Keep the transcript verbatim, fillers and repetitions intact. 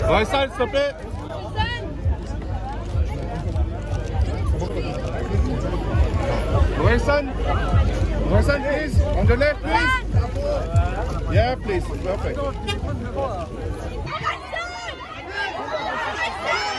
Orelsan, s'il te plaît. Orelsan. Orelsan, please. On the left, please. Yeah, please. Perfect.